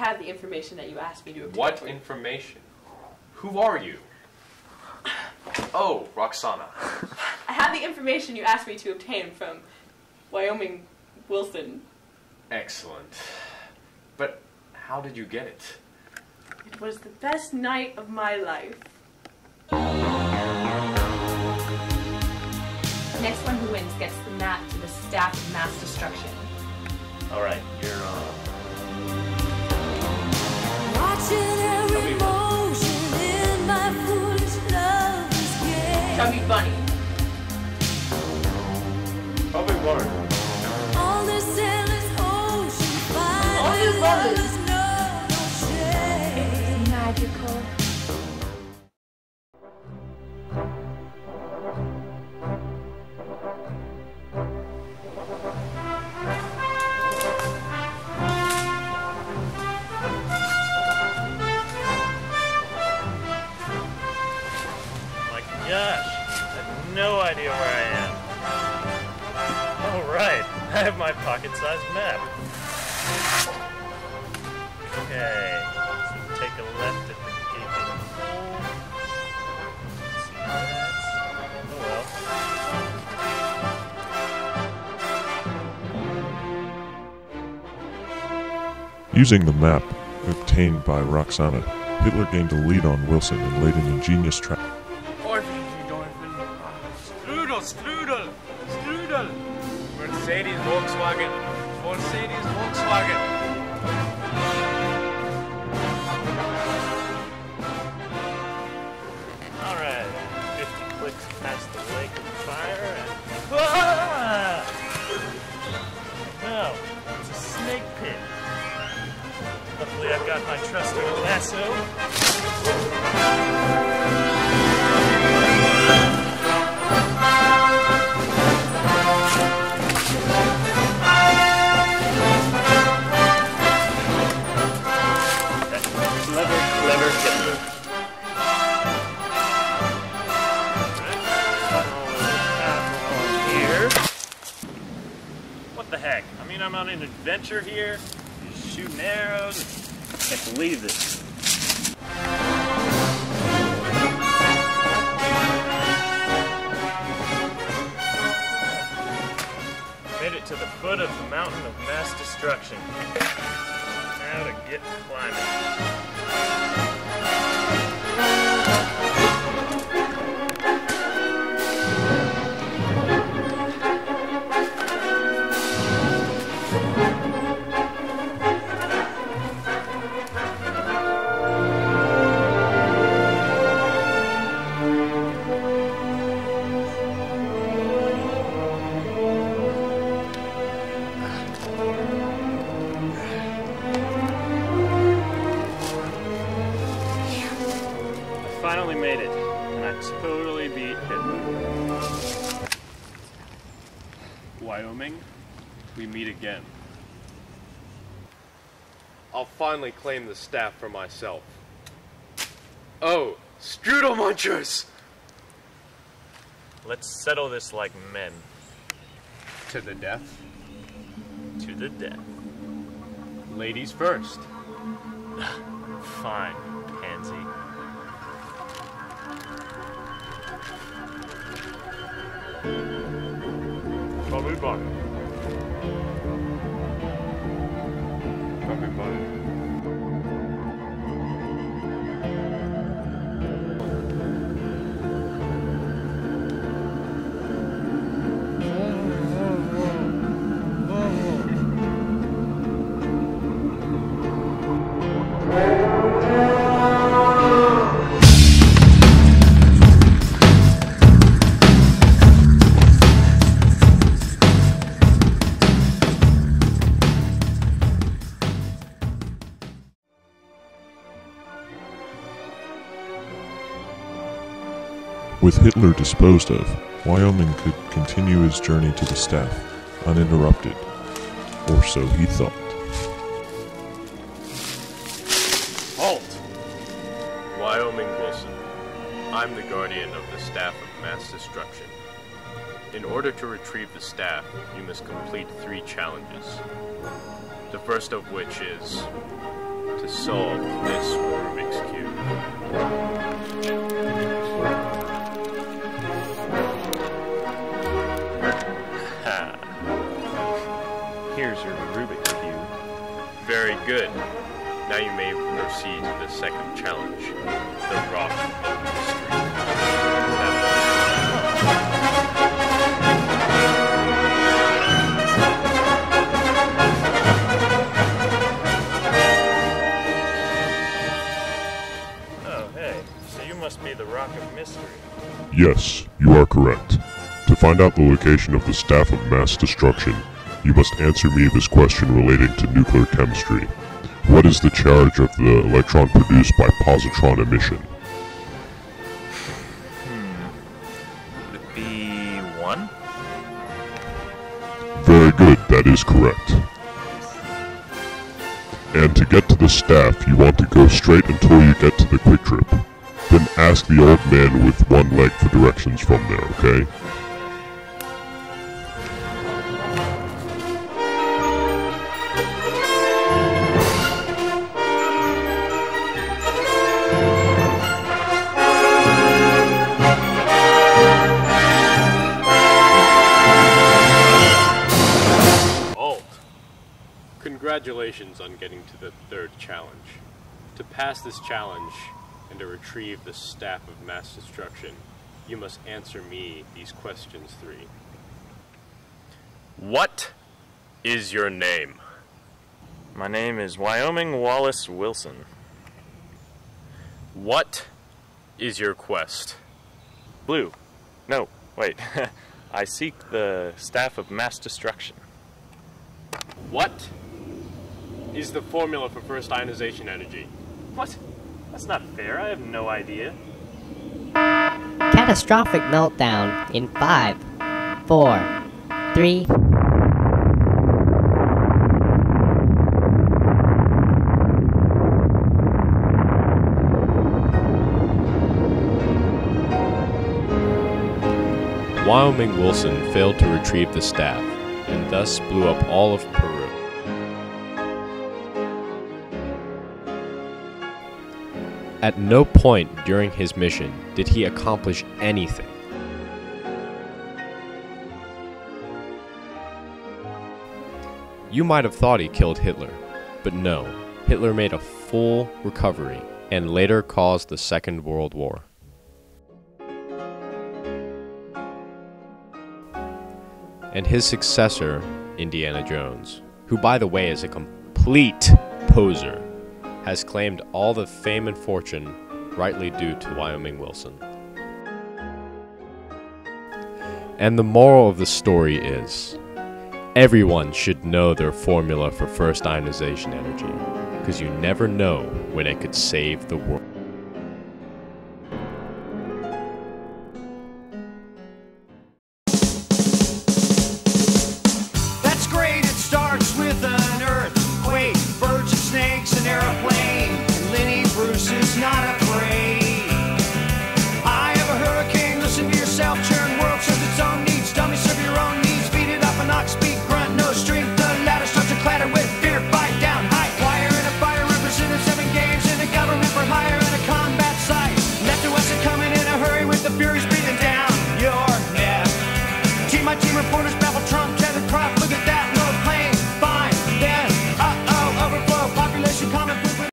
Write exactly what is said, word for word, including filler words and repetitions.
have the information that you asked me to obtain. What information? Who are you? Oh, Roxana. I have the information you asked me to obtain from Wyoming Wilson. Excellent. But how did you get it? It was the best night of my life. Next one who wins gets the map to the staff of mass destruction. Alright, you're on. Watching every motion in my foolish love's game. Chubby Bunny. Probably water. On this endless ocean, All finding your brothers. there's no, no shame. It's magical. Gosh, I have no idea where I am. Oh right, I have my pocket-sized map. Okay, so take a left at the gaping hole. Let's see that. Oh well. Using the map obtained by Roxana, Hitler gained a lead on Wilson and laid an ingenious trap. Strudel, Strudel, Strudel. Mercedes, Volkswagen, Mercedes, Volkswagen. Alright, fifty clicks past the lake of fire and... Ah! No, it's a snake pit. Luckily I've got my trusty lasso. What the heck? I mean, I'm on an adventure here, just shooting arrows. I can't believe this. Made it to the foot of the mountain of mass destruction. Now to get climbing. Finally made it, and I totally beat Hitler. Wyoming, we meet again. I'll finally claim the staff for myself. Oh, Strudel Munchers! Let's settle this like men. To the death. To the death. Ladies first. Fine, pansy. Chubby Bunny. Chubby Bunny. With Hitler disposed of, Wyoming could continue his journey to the staff uninterrupted, or so he thought. Halt! Wyoming Wilson. I'm the guardian of the staff of mass destruction. In order to retrieve the staff, you must complete three challenges. The first of which is to to solve this Rubik's Cube. Ha. Here's your Rubik's Cube. Very good. Now you may proceed to the second challenge, the Rock of Mystery. Oh, hey, so you must be the Rock of Mystery. Yes, you are correct. To find out the location of the Staff of Mass Destruction, you must answer me this question relating to nuclear chemistry. What is the charge of the electron produced by positron emission? Would it be one? Very good, that is correct. And to get to the staff, you want to go straight until you get to the quick trip. Then ask the old man with one leg for directions from there, okay? Congratulations on getting to the third challenge. To pass this challenge and to retrieve the Staff of Mass Destruction, you must answer me these questions three. What is your name? My name is Wyoming Wallace Wilson. What is your quest? Blue. No, wait. I seek the Staff of Mass Destruction. What is the formula for first ionization energy? What? That's not fair. I have no idea. Catastrophic meltdown in five, four, three. Wyoming Wilson failed to retrieve the staff, and thus blew up all of Peru. At no point during his mission did he accomplish anything. You might have thought he killed Hitler, but no, Hitler made a full recovery and later caused the Second World War. And his successor, Indiana Jones, who by the way is a complete poser, has claimed all the fame and fortune rightly due to Wyoming Wilson. And the moral of the story is, everyone should know their formula for first ionization energy, because you never know when it could save the world.